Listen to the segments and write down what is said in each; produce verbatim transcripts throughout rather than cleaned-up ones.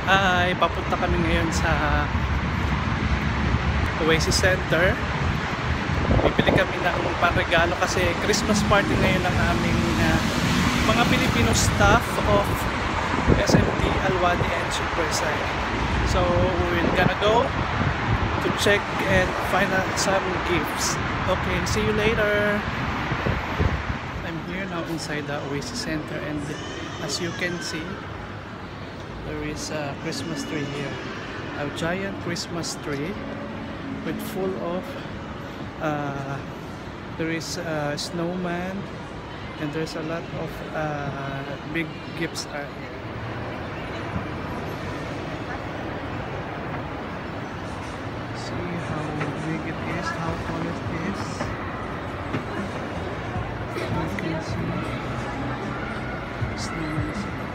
ay papunta kami ngayon sa Oasis Center. Bibili kami ng panregalo kasi Christmas party ngayon ng aming uh, mga Filipino staff of S M T Alwadi and Superside. So we're gonna go to check and find out some gifts. Okay, see you later. I'm here now inside the Oasis Center, and as you can see, there is a Christmas tree here, a giant Christmas tree with full of uh, there is a snowman, and there's a lot of uh, big gifts are here. See how big it is, how tall it is. You can see snowman is here.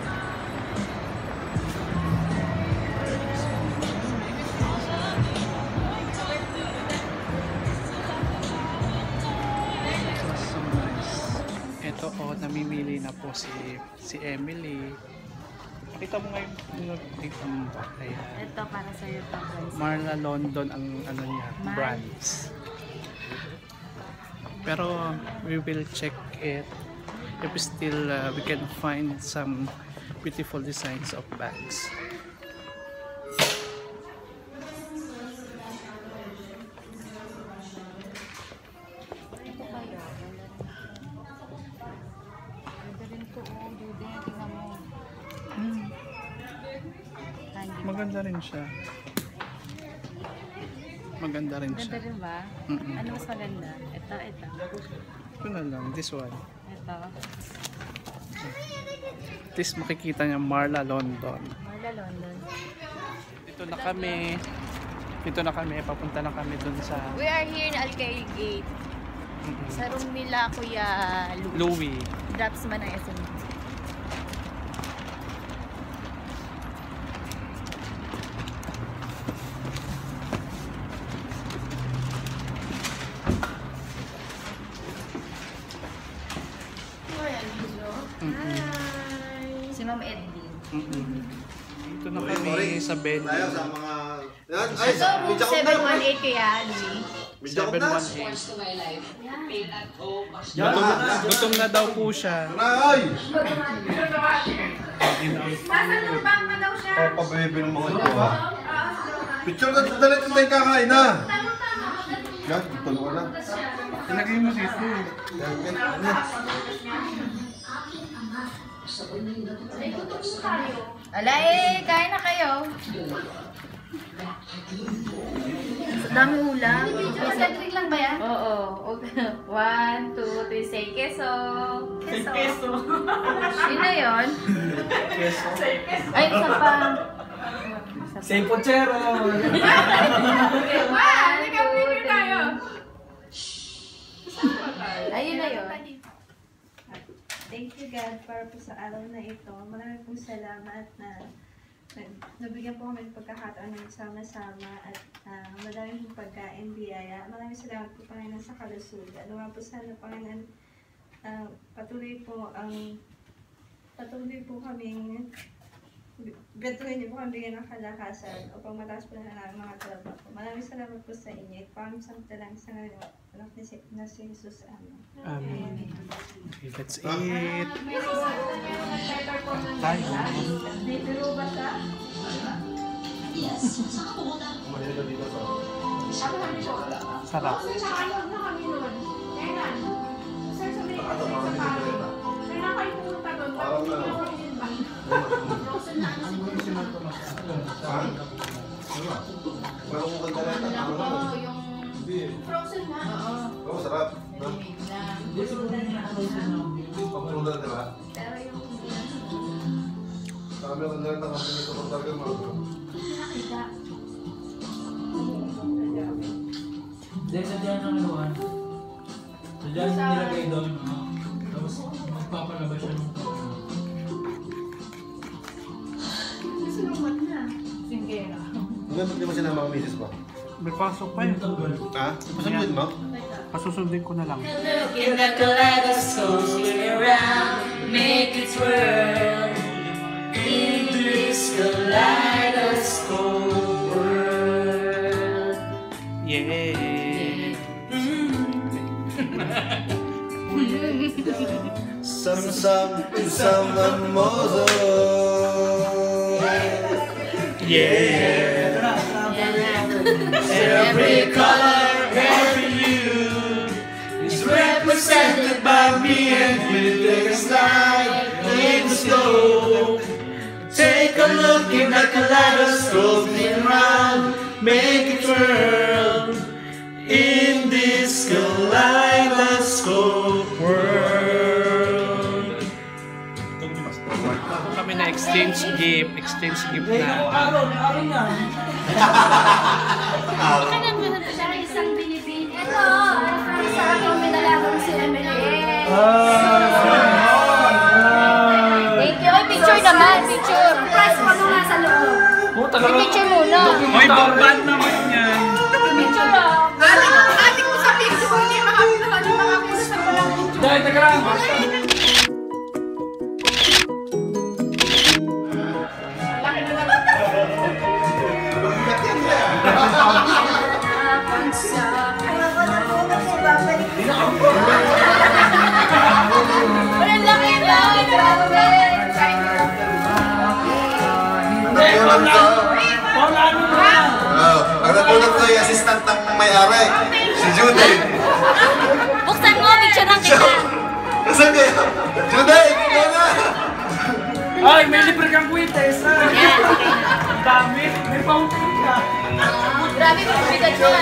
Ito oh, namimili na po si si Emily. Pakita mo ngayon yung dito mo. Ayan. Ito para sa iyo pa, guys. Marla London ang ano niya, Mar brands. Pero we will check it if still uh, we can find some beautiful designs of bags. Maganda rin siya. Maganda rin siya. Maganda rin ba? Mm -mm. Ano mas maganda? Ito, ito. Ito na lang, this one. Ito. This makikita niya Marla London. Marla London. Dito na kami. Dito na kami. Papunta na kami dun sa We are here in Alcaid Gate. mm -mm. Sa room nila Kuya Louie. Louie. Dropsman ng S M T. Si Ma'am Edlin. Mm -mm. Dito na kami sa venue. Tayo sa mga... Yan, Ito, ay, room medyo seven one eight Kuya Louie. seven one eight. Gutom, gutom na daw po siya. Ay! Nasa lubang na daw siya. Oh, pabebe ng mga ito, ha? Picture na, dalit na tayo kakain, ha? Yan, tulungan na. Tinagay mo dito. Yan, yan, yan. Ala eh, kain na kayo. Dami ulam. Concentric lang ba yan? Oo. One, two, three, say keso. Keso. Keso. Yun na yun. Keso. Ay, isa pa. Say pochero! One, two, three. Ayun na yun. Thank you God para po sa araw na ito. Maraming pong salamat na nabigyan po kami ng pagkakataon ng sama-sama at uh, maraming pong pagkain, biyaya. Maraming salamat po Panginoon sa kalusugan. Nawa po sana Panginoon uh, patuloy po ang patuloy po kaming gatuloy niyo po kami bigyan ng kalakasan upang mataas po na namin mga trabaho. Maraming salamat po sa inyo. Ipamang samtalang sa ngayon anak ni si, na si Jesus. Amen. Amen. Okay, let's eat. Tayo. Sarap. Parang kung kandalata, ano naman? Yung frozen na. Oo, sarap. Pag-prudan, di ba? Pero yung Sabi ang kandalata, kasi nito kung talaga mga nakita. Dahil sa diyan ng luwan, sa diyan nilagay doon, uh, tapos magpapalabas siya ng Sinumat na. Singkera. Hanggang di ba sinama ang misis mo? May pasok pa yun. Ha? Pasundin mo? Pasusundin ko na lang. Look in the kaleidoscope, spin around, make it twirl in this kaleidoscope. Sam-sam, sama-mozo. Yeah. Every color, every hue is represented by me and you. There's light in the snow. Take a look in the kaleidoscope, spin round, make it twirl. In this kaleidoscope world. Kami na exchange gift, exchange gift na. Aron, aron yan. Siya ay isang Pilipin. Ito, from sa aking minalagang si Emily. Thank you. Ay, picture naman, picture. Surprise mo nga sa loob. Puta May picture muna. May bangban naman yan. Picture ah. Ating mo sa picture, hindi makapit naman yung mga puso sa walang picture. Dahil, taga lang. Walang laki na. Grabe. Wala ano na. Oh, ang napulat ko yung assistant ng may-ari, si Judy. Buksan mo, picture ng kita. Nasaan kayo? Judy, ikaw na! Ay, may libre kang kwites. Ang dami. May fountain ka. Grabe, bigat niya.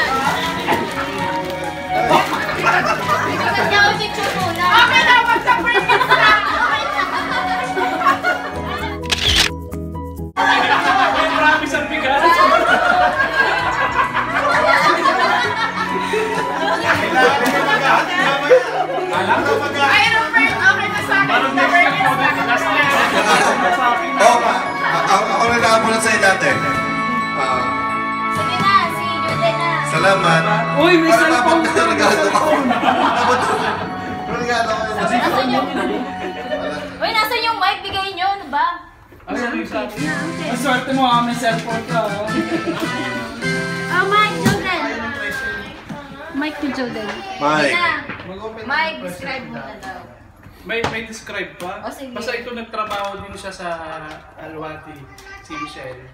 Bigat niya ako picture muna. Okay na, magsa-perfect na. Marami sa bigat. Ay, ano, friend? Okay na sa akin. Oh, ako ako na nakamulat sa'yo dati. Ah, Sige na, si Jude na. salamat. Uy, may Para cellphone mabot ka. na regalo ko. Mabot na. Regalo ko yun. Nasaan yung... Uy, nasaan yung mic? Bigay nyo, ano ba? Ang swerte mo ha, may cellphone ka. Oh, Mike, Jordan. Mike to Jordan. Mike. Mike, describe mo na daw. May may describe pa? O, sige. Basta ito nagtrabaho din siya sa Alwati, si Michelle.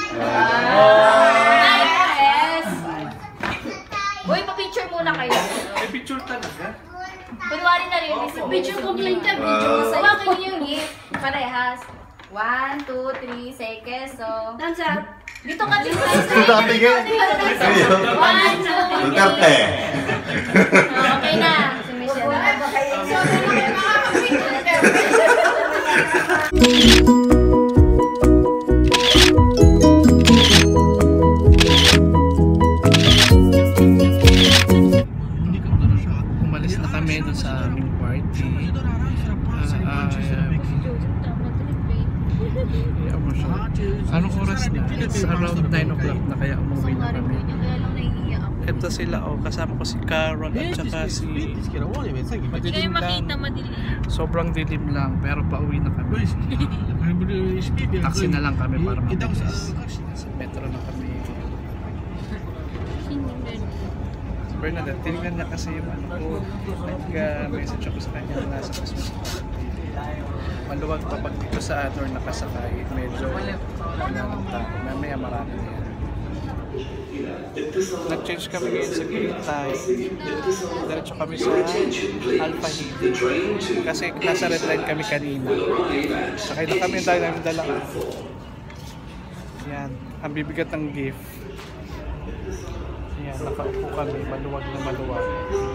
Mike, yes. Uy, pa-picture muna kayo. May picture talaga. Kunwari na rin. Picture complete ka, picture mo sa Hawakin yung gift. Parehas. One, two, three, say queso. Thumbs up. Dito ka dito. Dito ka tingin. One, two, three. Duterte. Okay na. Si Michelle. Umalis na kami doon sa aming party. Ah, ah, yeah, mo siya. Anong oras na? It's around nine o'clock na kaya umuwi na kami. Ito sila, oh, kasama ko si Carol at saka si... Madilim lang. Sobrang dilim lang, pero pauwi na kami. Taxi na lang kami para mabilis. Sa metro na kami. Bernadette, tinignan niya kasi yung ano ko. Nag-message ako sa kanya na nasa Christmas party. Maluwag pa pag dito sa Ador nakasakay. Medyo wala ng tao. Mamaya marami na yan. Nag-change kami ngayon sa Gilitay. Diretso kami sa Alpha Hidi. Kasi nasa red line kami kanina. Sakay na kami dahil namin dala. Yan. Ang bibigat ng gift. Yan. Nakaupo kami. Maluwag na maluwag.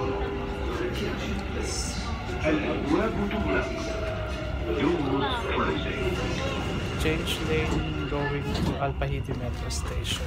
Change lane going to Alpha Hidi Metro Station.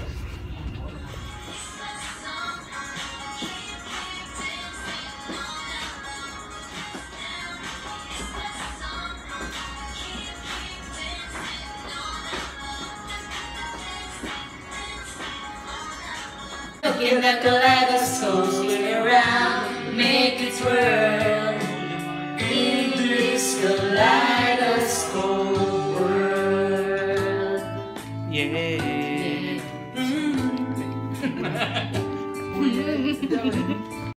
Look in the kaleidoscope, spin around, make it twirl. In this kaleidoscope world. Yeah.